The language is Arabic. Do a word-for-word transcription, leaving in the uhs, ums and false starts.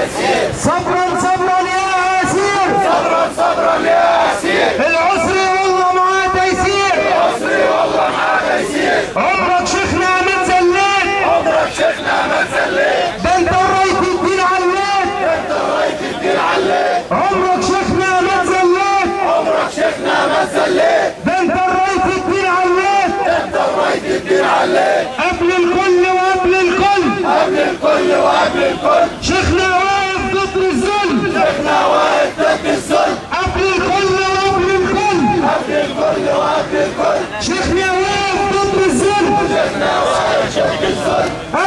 يسير. صبرا صبرا يا أسير. صبرا صبرا يا أسير. العسر والله معاه تيسير. العسر والله معاه تيسير. عمرك شيخنا ما تزليت. عمرك شيخنا ما تزليت. ده انت رايت الدين عليت. ده انت رايت الدين عليت. عمرك شيخنا ما تزليت. عمرك شيخنا ما تزليت. ده انت رايت الدين عليت. ده انت رايت الدين عليت. قبل الكل وقبل الكل. قبل الكل وقبل الكل. شيخنا واقف ضد الظلم. شيخنا واقف ضد الظلم. قبل الكل وقبل الكل. قبل الكل وقبل الكل. شيخنا واقف ضد الظلم. شيخنا واقف ضد الظلم.